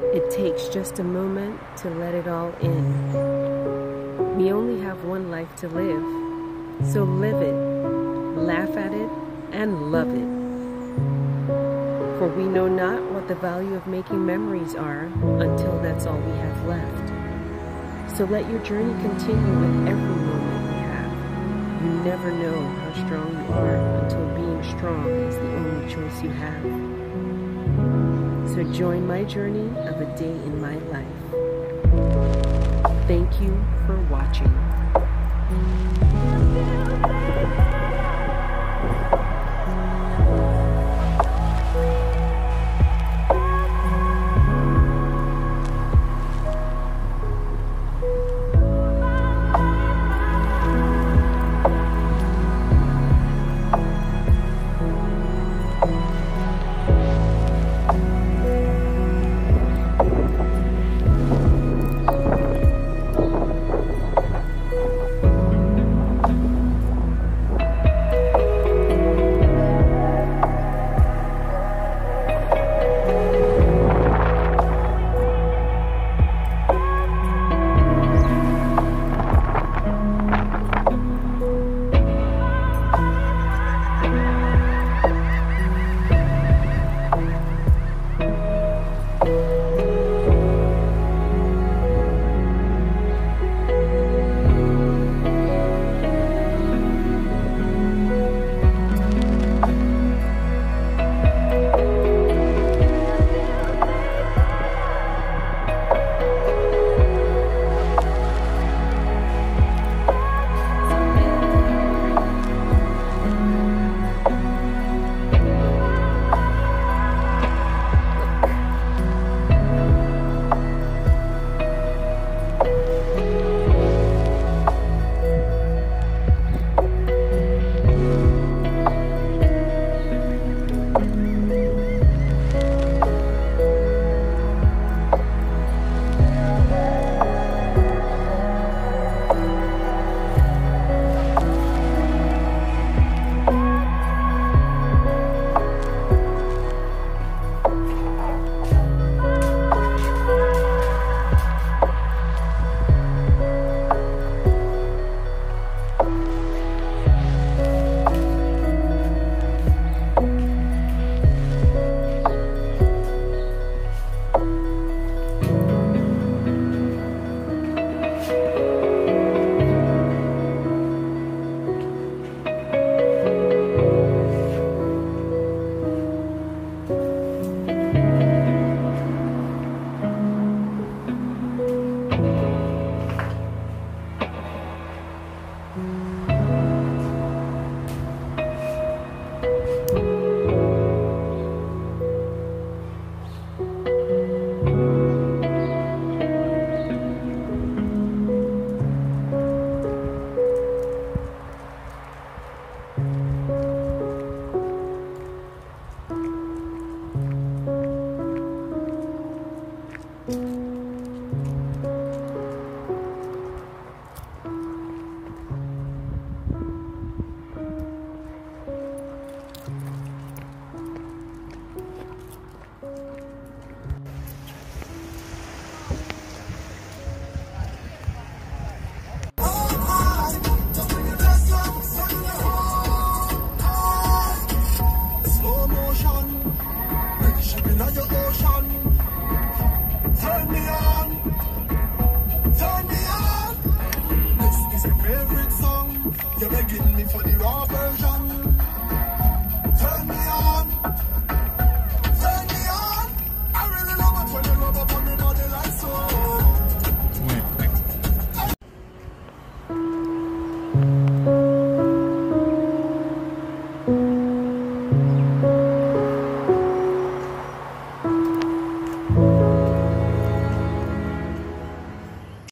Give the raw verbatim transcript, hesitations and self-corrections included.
It takes just a moment to let it all in. We only have one life to live, so live it, laugh at it, and love it. For we know not what the value of making memories are until that's all we have left. So let your journey continue with every moment you have. You never know how strong you are until being strong is the only choice you have. So join my journey of a day in my life. Thank you for watching. You're begging me for the raw version.